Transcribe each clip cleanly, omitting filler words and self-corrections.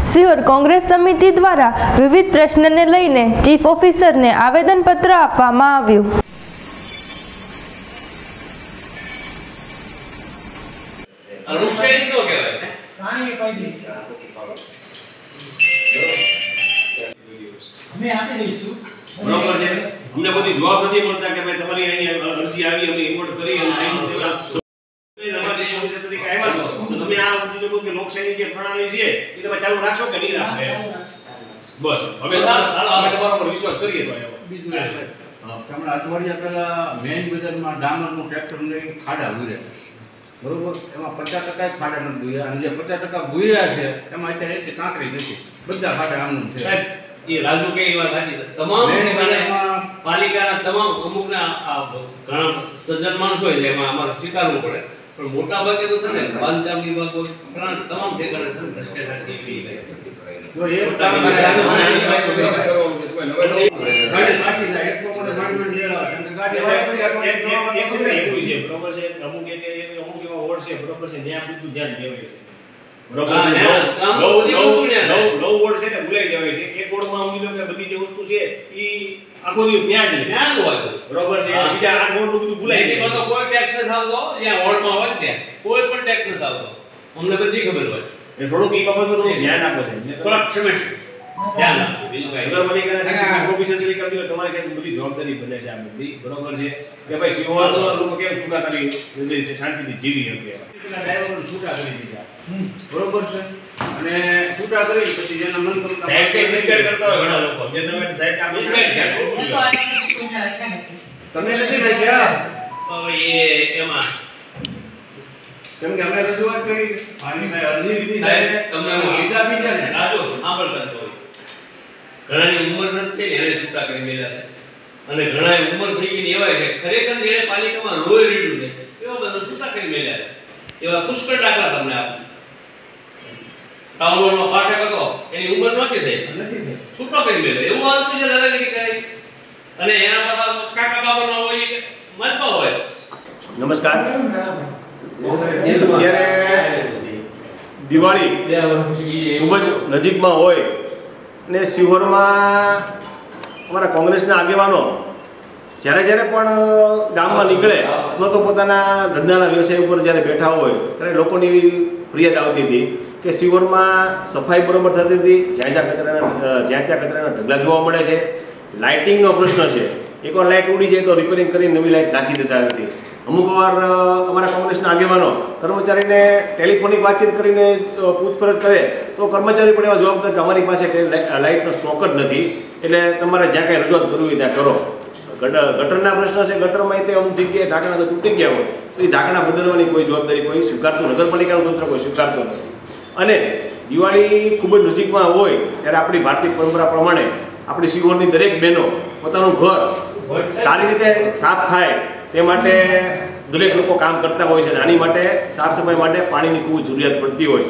સિહોર કોંગ્રેસ સમિતિ દ્વારા વિવિધ પ્રશ્નને લઈને ચીફ ઓફિસરને આવેદનપત્ર આપવામાં આવ્યું. બરોબર છે. અમને બધી જવાબ નથી મળતા કે ભાઈ તમારી અહીંયા અરજી આવી અમે ઇમ્પોર્ટ કરી અને આઈ તરીકે આવ્યા છો તો તમે આ અરજી કે લોકશાહી જે પ્રણાલી છે એ તમે ચાલુ રાખશો કે નહીં રાખો? બસ હવે અમે તમારા પર વિશ્વાસ કરીએ. બીજું એ છે કે હમણાં અઠવાડિયા પહેલા મેઇન બજારમાં ડામરનું ટ્રેક્ટર લઈને ખાડા ગુર્યા, બરોબર? એમાં 50% ખાડા નથી ગુર્યા અને જે 50% ગુર્યા છે એમાં અત્યારે એક કાંકરી નથી, બધા ખાડા આમનું છે. એ રાજુ કે એ વાત સાચી. તમામ પાલિકાના તમામ અમુકના ઘણા સજ્જન માણસો હોય એમાં અમારે સ્વીકારવું પડે, પણ મોટા ભાગે તો છે ને બાંધકામ વિભાગ ઘણા તમામ ઠેકાણે ભ્રષ્ટાચાર કેવી જો એક કામ ગાડી પાછી જાય એક તો મને માંડ મેળવા કે ગાડી એક છે એવું છે, બરોબર છે. અમુક એવા વોર્ડ છે, બરોબર છે, ત્યાં બધું ધ્યાન દેવાય છે, બરોબર છે. લો વોર્ડ છે ને ભૂલાઈ દેવાય છે. એક વોર્ડમાં ઉમી લો કે બધી જે વસ્તુ છે ઈ આખો દિવસ ત્યાં જ હોય, બરોબર છે. બીજા 8 વોર્ડ નું બધું ભૂલાઈ જાય. તો કોઈ ટેક્સ ન આવતો, જ્યાં વોર્ડમાં હોય ત્યાં કોઈ પણ ટેક્સ ન આવતો, અમને બધી ખબર હોય. એ થોડુંક ઈ બાબતમાં થોડું ધ્યાન આપો છે, થોડાક સમય ધ્યાન આપો. બીજું કઈ નગરપાલિકા કરે છે ઓફિસર તરીકે આપી તમારી સાથે બધી જવાબદારી બને છે આ બધી, બરોબર છે. કે ભાઈ સિહોરના લોકો કેમ છૂટા કરી દે છે, શાંતિથી જીવી શકે. ડ્રાઈવરોને છૂટા કરી દીધા, બરોબર છે. અને છૂટા કરી પછી જેના મન ગમતા સાહેબ કે મિસગાઈડ કરતા હોય ઘણા લોકો, જે તમે સાહેબ કામ મિસગાઈડ તમે નથી રાખ્યા. હવે એમાં કેમ કે અમે રજૂઆત કરી અને મેં અરજી લીધી સાહેબ તમને લીધા બી છે ને રાજુ સાંભળ કરતો હોય. ઘણાની ઉંમર નથી થઈ એને છૂટા કરી મેળ્યા છે અને ઘણાની ઉંમર થઈ ગઈ એવા છે ખરેખર જેને પાલિકામાં લોહી રીડ્યું છે એવા બધા છૂટા કરી મેળ્યા છે. એવા પુષ્કળ દાખલા તમને આપું. ટાઉન હોલમાં પાઠક હતો, એની ઉંમર નથી થઈ, છૂટો કરી મેળ્યો. એવું હાલતું છે દાદાગીરી કરી અને એના પાછા કાકા બાબાનો હોય મતમાં હોય. નમસ્કાર. અત્યારે દિવાળી ખૂબ જ નજીકમાં હોય અને સિહોરમાં અમારા કોંગ્રેસના આગેવાનો જ્યારે પણ ગામમાં નીકળે અથવા તો પોતાના ધંધાના વ્યવસાય ઉપર જ્યારે બેઠા હોય ત્યારે લોકોની એવી ફરિયાદ આવતી હતી કે સિહોરમાં સફાઈ બરોબર થતી હતી, જ્યાં ત્યાં કચરાના ઢગલા જોવા મળે છે, લાઇટિંગનો પ્રશ્ન છે. એકવાર લાઇટ ઉડી જાય તો રિપેરિંગ કરીને નવી લાઇટ નાખી દેતા નથી. અમુક વાર અમારા કોંગ્રેસના આગેવાનો કર્મચારીને ટેલિફોનિક વાતચીત કરીને પૂછપરછ કરે તો કર્મચારી પણ એવા જવાબ દે કે અમારી પાસે લાઇટનો સ્ટોક જ નથી, એટલે તમારે જ્યાં કાંઈ રજૂઆત કરવી હોય ત્યાં કરો. ગટરના પ્રશ્ન છે, ગટરમાં તે અમુક જગ્યાએ ઢાંકણા તો તૂટી ગયા હોય તો એ ઢાંકણા બદલવાની કોઈ જવાબદારી કોઈ સ્વીકારતું, નગરપાલિકાનું તંત્ર કોઈ સ્વીકારતું નથી. અને દિવાળી ખૂબ જ નજીકમાં હોય ત્યારે આપણી ભારતીય પરંપરા પ્રમાણે આપણી સિહોરની દરેક બહેનો પોતાનું ઘર સારી રીતે સાફ થાય તે માટે દરેક લોકો કામ કરતા હોય છે. આની માટે સાફ સફાઈ માટે પાણીની ખૂબ જરૂરિયાત પડતી હોય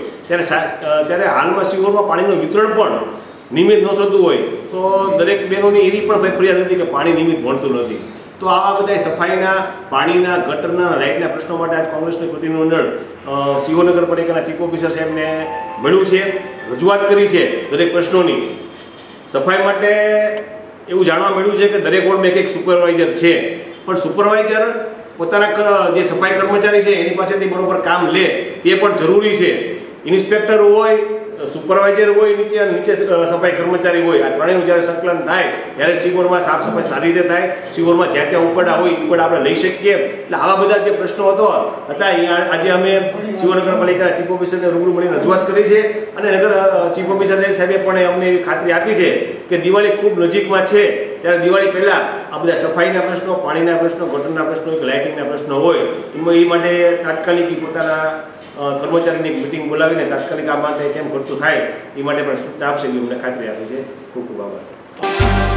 ત્યારે હાલમાં સિહોરમાં પાણીનું વિતરણ પણ નિયમિત ન થતું હોય તો દરેક બહેનોની એવી પણ ફરિયાદ હતી કે પાણી નિયમિત મળતું નથી. તો આવા બધા સફાઈના, પાણીના, ગટરના, લાઇટના પ્રશ્નો માટે આજ કોંગ્રેસનું પ્રતિનિધિમંડળ સિહોર નગરપાલિકાના ચીફ ઓફિસર સાહેબને મળ્યું છે, રજૂઆત કરી છે દરેક પ્રશ્નોની. સફાઈ માટે એવું જાણવા મળ્યું છે કે દરેક વોર્ડમાં એક સુપરવાઇઝર છે, પણ સુપરવાઇઝર પોતાના જે સફાઈ કર્મચારી છે એની પાસેથી બરોબર કામ લે તે પણ જરૂરી છે. ઇન્સ્પેક્ટર હોય, સુપરવાઇઝર હોય, નીચે સફાઈ કર્મચારી હોય, આ ત્રણેયનું જ્યારે સંકલન થાય ત્યારે સિહોરમાં સાફ સફાઈ સારી રીતે થાય. સિહોરમાં જ્યાં ત્યાં ઉપડા હોય ઉપડા આપણે લઈ શકીએ. એટલે આવા બધા જે પ્રશ્નો હતા અહીંયા આજે અમે સિહોર નગરપાલિકાના ચીફ ઓફિસરને રૂબરૂ મળીને રજૂઆત કરી છે અને ચીફ ઓફિસર સાહેબે પણ અમને એવી ખાતરી આપી છે કે દિવાળી ખૂબ નજીકમાં છે ત્યારે દિવાળી પહેલાં આ બધા સફાઈના પ્રશ્નો, પાણીના પ્રશ્નો, ગટરના પ્રશ્નો, લાઇટિંગના પ્રશ્નો હોય એ માટે તાત્કાલિક પોતાના કર્મચારીની મિટિંગ બોલાવીને તાત્કાલિક આ માટે કેમ ઘટતું થાય એ માટે પણ સૂચના આપશે એવી અમને ખાતરી આપી છે. ખૂબ ખૂબ આભાર.